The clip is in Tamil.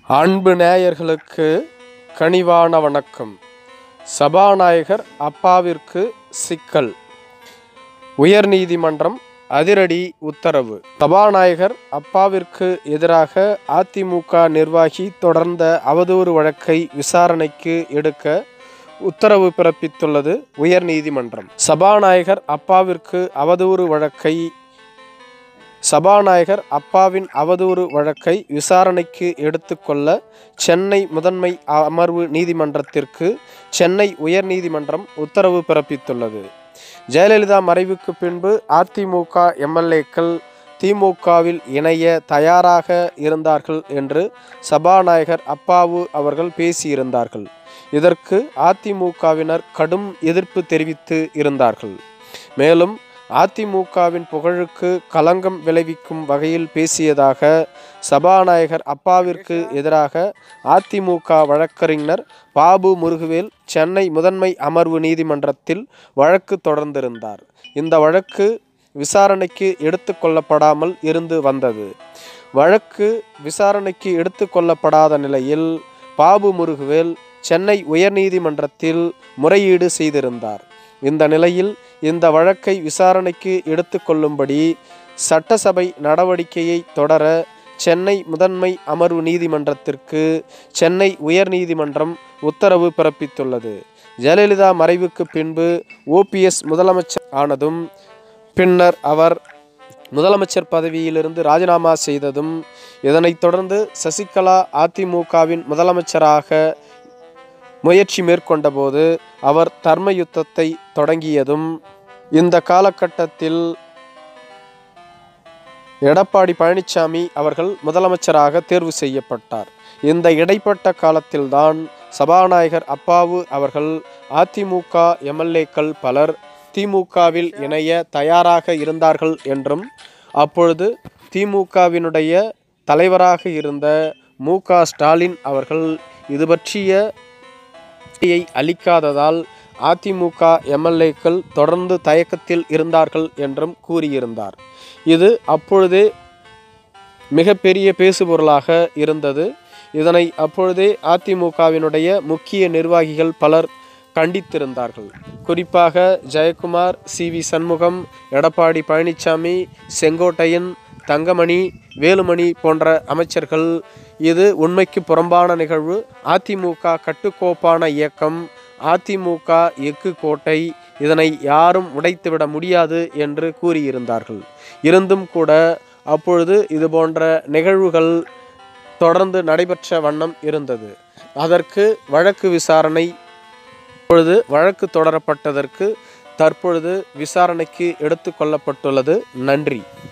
அன்பு நேயர்களுக்கு கனிவான வணக்கம். சபாநாயகர் அப்பாவிற்கு சிக்கல். உயர்நீதிமன்றம் அதிரடி உத்தரவு. சபாநாயகர் அப்பாவிற்கு எதிராக அதிமுக நிர்வாகி தொடர்ந்த அவதூறு வழக்கை விசாரணைக்கு எடுக்க உத்தரவு பிறப்பித்துள்ளது உயர்நீதிமன்றம். சபாநாயகர் அப்பாவின் அவதூறு வழக்கை விசாரணைக்கு எடுத்துக்கொள்ள சென்னை முதன்மை அமர்வு நீதிமன்றத்திற்கு சென்னை உயர்நீதிமன்றம் உத்தரவு பிறப்பித்துள்ளது. ஜெயலலிதா மறைவுக்கு பின்பு அதிமுக எம்எல்ஏக்கள் திமுகவில் இணைய தயாராக இருந்தார்கள் என்று சபாநாயகர் அப்பாவு அவர்கள் பேசியிருந்தார்கள். இதற்கு அதிமுகவினர் கடும் எதிர்ப்பு தெரிவித்து இருந்தார்கள். மேலும் அதிமுகவின் புகழுக்கு களங்கம் விளைவிக்கும் வகையில் பேசியதாக சபாநாயகர் அப்பாவிற்கு எதிராக அதிமுக வழக்கறிஞர் பாபு முருகவேல் சென்னை முதன்மை அமர்வு நீதிமன்றத்தில் வழக்கு தொடர்ந்திருந்தார். இந்த வழக்கு விசாரணைக்கு எடுத்து கொள்ளப்படாமல் இருந்து வந்தது. வழக்கு விசாரணைக்கு எடுத்து கொள்ளப்படாத நிலையில் பாபு முருகவேல் சென்னை உயர்நீதிமன்றத்தில் முறையீடு செய்திருந்தார். இந்த நிலையில் இந்த வழக்கை விசாரணைக்கு எடுத்து கொள்ளும்படி சட்டசபை நடவடிக்கையை தொடர சென்னை முதன்மை அமர்வு நீதிமன்றத்திற்கு சென்னை உயர்நீதிமன்றம் உத்தரவு பிறப்பித்துள்ளது. ஜெயலலிதா மறைவுக்கு பின்பு ஓபிஎஸ் முதலமைச்சர் ஆனதும் பின்னர் அவர் முதலமைச்சர் பதவியிலிருந்து ராஜினாமா செய்ததும் இதனைத் தொடர்ந்து சசிகலா அதிமுகவின் முதலமைச்சராக முயற்சி மேற்கொண்ட போது அவர் தர்ம யுத்தத்தை தொடங்கியதும் இந்த காலகட்டத்தில் எடப்பாடி பழனிசாமி அவர்கள் முதலமைச்சராக தேர்வு செய்யப்பட்டார். இந்த இடைப்பட்ட காலத்தில்தான் சபாநாயகர் அப்பாவு அவர்கள் அதிமுக எம்எல்ஏக்கள் பலர் திமுகவில் இணைய தயாராக இருந்தார்கள் என்றும் அப்பொழுது திமுகவினுடைய தலைவராக இருந்த மு.க. ஸ்டாலின் அவர்கள் இது பற்றிய அளிக்காததால் அதிமுக எம்எல்ஏக்கள் தொடர்ந்து தயக்கத்தில் இருந்தார்கள் என்றும் கூறியிருந்தார். இது அப்பொழுதே மிகப்பெரிய பேசுபொருளாக இருந்தது. இதனை அப்பொழுதே அதிமுகவினுடைய முக்கிய நிர்வாகிகள் பலர் கண்டித்திருந்தார்கள். குறிப்பாக ஜெயக்குமார், சி.வி. சண்முகம், எடப்பாடி பழனிசாமி, செங்கோட்டையன், தங்கமணி, வேலுமணி போன்ற அமைச்சர்கள் இது உண்மைக்கு புறம்பான நிகழ்வு, அதிமுக கட்டுக்கோப்பான இயக்கம், அதிமுக எஃகு கோட்டை, இதனை யாரும் உடைத்துவிட முடியாது என்று கூறியிருந்தார்கள். இருந்தும் கூட அப்பொழுது இது போன்ற நிகழ்வுகள் தொடர்ந்து நடைபெற்ற வண்ணம் இருந்தது. அதற்கு வழக்கு விசாரணை வழக்கு தொடரப்பட்டதற்கு தற்பொழுது விசாரணைக்கு எடுத்து கொள்ளப்பட்டுள்ளது. நன்றி.